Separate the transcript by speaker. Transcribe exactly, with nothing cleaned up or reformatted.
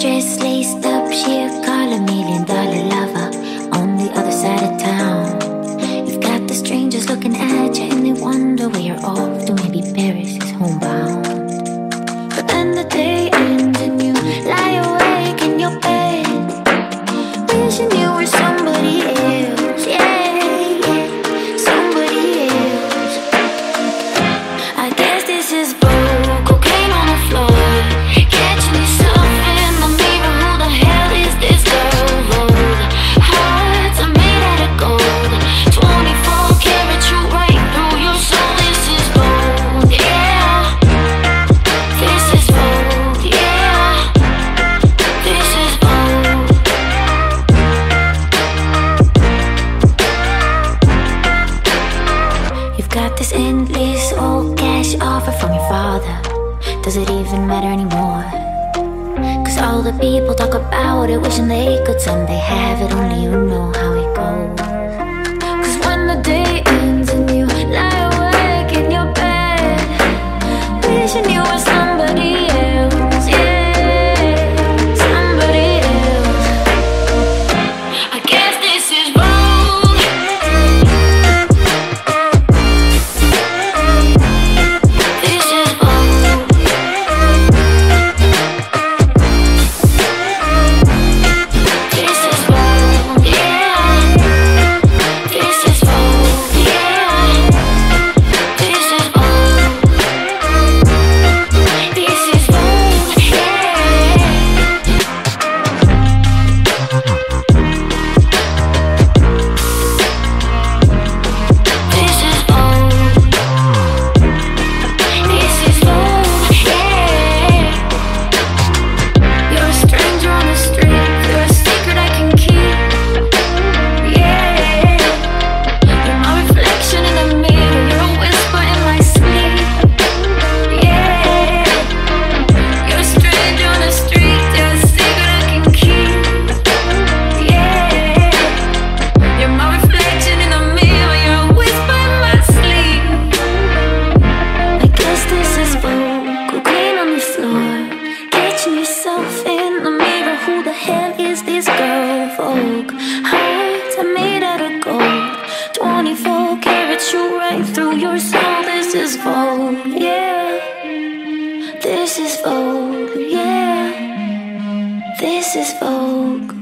Speaker 1: dress laced up, she'll call a million dollar lover on the other side of town. You've got the strangers looking at you and they wonder where you're off to. Maybe Paris is homebound. But then the day ends and you lie awake in your bed, wishing you were somebody else. Yeah, yeah, somebody else. I guess this is Vogue, cocaine on the floor, catching yourself in the mirror. Who the hell is this girl? Vogue, hearts are made out of gold, twenty-four karat true right through your soul. This is Vogue, yeah. This is Vogue, yeah. This is Vogue. You've got this endless old cash offer from your father. Does it even matter anymore? Cause all the people talk about it, wishing they could someday have it. Only you know how it goes. Cause when the day ends and you lie awake in your bed, wishing you were somebody else. Yeah, somebody else. I guess this is Vogue. This is Vogue. This is Vogue, yeah. This is Vogue, yeah. This is Vogue. This is Vogue, yeah. This is Vogue. This is Vogue, yeah. You're a stranger on the street, you're a secret I can keep. Yeah, you're my reflection in the mirror, you're a whisper in my sleep. Yeah, you're a stranger on the street, you're a secret I can keep. Yeah, you're my reflection in the mirror, you're a whisper in my sleep. I guess this is Vogue, cocaine on the floor, catching yourself in the mirror. Who the hell is this girl? Vogue, hearts are made out of gold, twenty-four karat true right through your soul. This is Vogue, yeah. This is Vogue, yeah. This is Vogue.